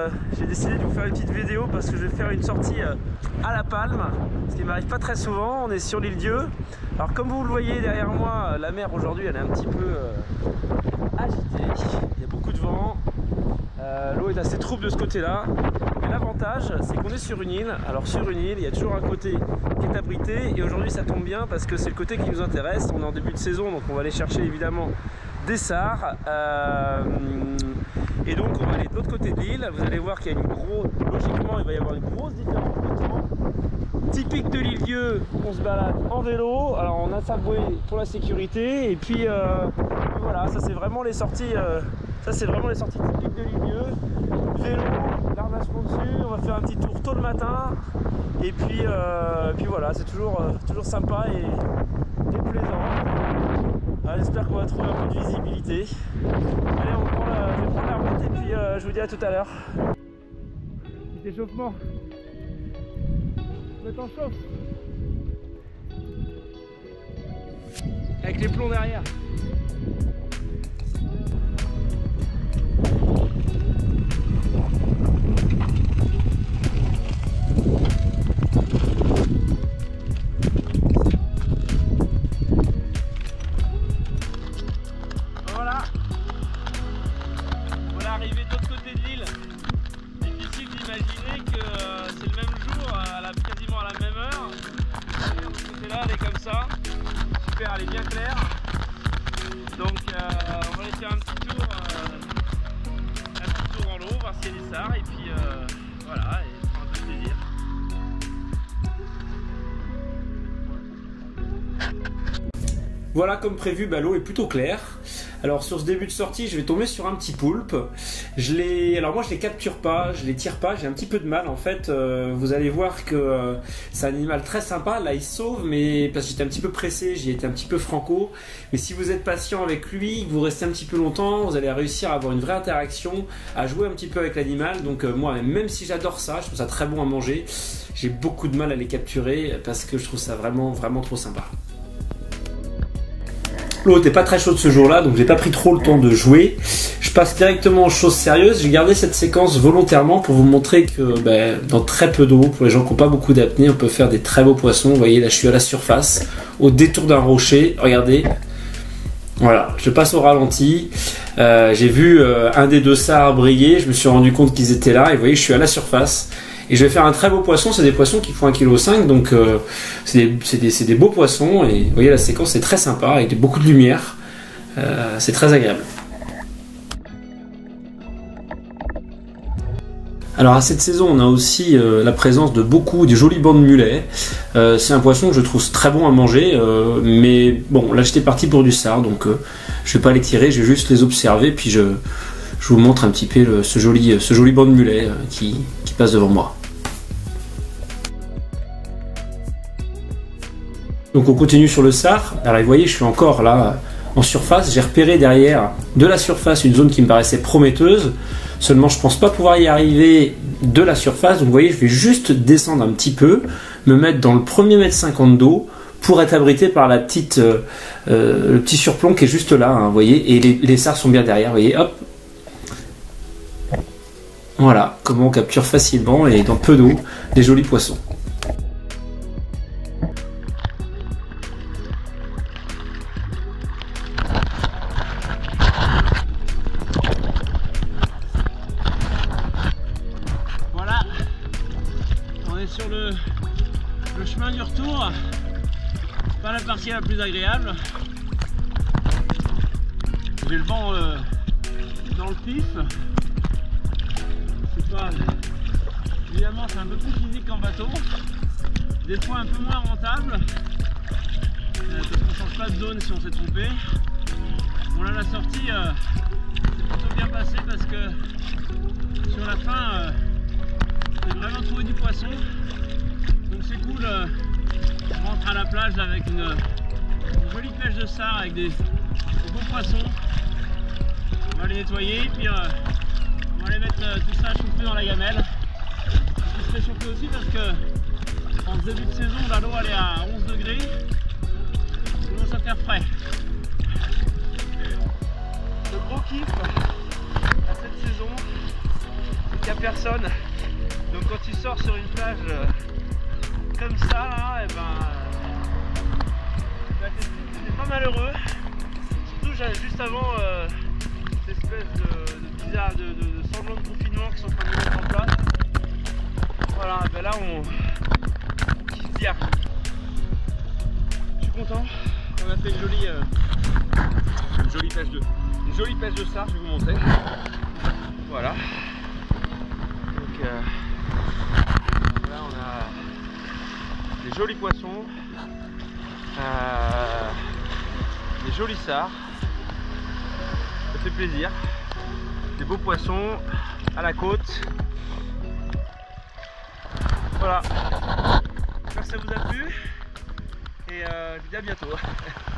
j'ai décidé de vous faire une petite vidéo parce que je vais faire une sortie à La Palme, ce qui m'arrive pas très souvent. On est sur l'île Dieu. Alors comme vous le voyez derrière moi, la mer aujourd'hui elle est un petit peu agitée, il y a beaucoup de vent, l'eau est assez trouble de ce côté-là. Mais l'avantage c'est qu'on est sur une île. Alors sur une île, il y a toujours un côté qui est abrité et aujourd'hui ça tombe bien parce que c'est le côté qui nous intéresse. On est en début de saison donc on va aller chercher évidemment des sards. Et donc on va aller de l'autre côté de l'île. Vous allez voir qu'il y a logiquement il va y avoir une grosse différence de temps. Typique de l'île Dieu, on se balade en vélo. Alors on a Subway pour la sécurité et puis voilà, ça c'est vraiment les sorties typiques de l'île Dieu. Vélo, l'arnachement dessus, on va faire un petit tour tôt le matin et puis voilà, c'est toujours sympa et plaisant. J'espère qu'on va trouver un peu de visibilité. Allez, je vais prendre la route et puis je vous dis à tout à l'heure. Petit échauffement. Le temps chauffe. Avec les plombs derrière. Voilà. On est arrivé de l'autre côté de l'île. Difficile d'imaginer que c'est le même jour, quasiment à la même heure. Regardez, de ce côté-là, elle est comme ça. Super, elle est bien claire. Donc on va aller faire un petit tour dans l'eau, voir s'il y a des sards et puis voilà, et prendre un peu de plaisir. Voilà, comme prévu, l'eau est plutôt claire. Alors sur ce début de sortie, je vais tomber sur un petit poulpe. Alors moi je les capture pas, je les tire pas, j'ai un petit peu de mal en fait. Vous allez voir que c'est un animal très sympa. Là il se sauve, mais parce que j'étais un petit peu pressé, j'y étais un petit peu franco. Mais si vous êtes patient avec lui, que vous restez un petit peu longtemps, vous allez réussir à avoir une vraie interaction, à jouer un petit peu avec l'animal. Donc moi, même si j'adore ça, je trouve ça très bon à manger, j'ai beaucoup de mal à les capturer parce que je trouve ça vraiment trop sympa. L'eau n'était pas très chaude ce jour-là, donc j'ai pas pris trop le temps de jouer. Je passe directement aux choses sérieuses. J'ai gardé cette séquence volontairement pour vous montrer que dans très peu d'eau, pour les gens qui n'ont pas beaucoup d'apnée, on peut faire des très beaux poissons. Vous voyez, là je suis à la surface, au détour d'un rocher. Regardez, voilà, je passe au ralenti. J'ai vu un des deux sards briller, je me suis rendu compte qu'ils étaient là. Et vous voyez, je suis à la surface. Et je vais faire un très beau poisson, c'est des poissons qui font 1,5 kg, donc c'est des beaux poissons. Et vous voyez, la séquence est très sympa, avec beaucoup de lumière, c'est très agréable. Alors à cette saison, on a aussi la présence de beaucoup de jolis bancs de mulets. C'est un poisson que je trouve très bon à manger, mais bon, là j'étais parti pour du sard, donc je vais pas les tirer, je vais juste les observer, puis je vous montre un petit peu ce joli banc de mulets qui passe devant moi. Donc on continue sur le sard. Alors vous voyez, je suis encore là en surface. J'ai repéré derrière de la surface une zone qui me paraissait prometteuse. Seulement je pense pas pouvoir y arriver de la surface. Donc vous voyez, je vais juste descendre un petit peu, me mettre dans le premier mètre 50 d'eau pour être abrité par le petit surplomb qui est juste là, hein, vous voyez, et les sards sont bien derrière, vous voyez, hop. Voilà comment on capture facilement et dans peu d'eau des jolis poissons. Voilà, on est sur le chemin du retour. Pas la partie la plus agréable. J'ai le vent dans le pif. Évidemment c'est un peu plus physique qu'en bateau, des fois un peu moins rentable parce qu'on ne change pas de zone si on s'est trompé. Bon là la sortie c'est plutôt bien passé parce que sur la fin j'ai vraiment trouvé du poisson, donc c'est cool. On rentre à la plage là, avec une jolie pêche de sard avec des beaux poissons. On va les nettoyer puis on va aller mettre tout ça à chauffer dans la gamelle. Je vais chauffer aussi parce que en début de saison, l'eau elle est à 11 degrés. Il commence à faire frais. Le gros kiff à cette saison, qu'il n'y a personne. Donc quand tu sors sur une plage comme ça, là, et t'es pas malheureux. Surtout juste avant cette espèce de semblant de confinement qui sont en train de mettre en place. Voilà, ben là on kiffe bien. Je suis content. On a fait une jolie pêche de sard, je vais vous montrer. Voilà. Donc là on a des jolis poissons, des jolis sards. Ça fait plaisir. Des beaux poissons à la côte. Voilà. J'espère que ça vous a plu et je vous dis à bientôt.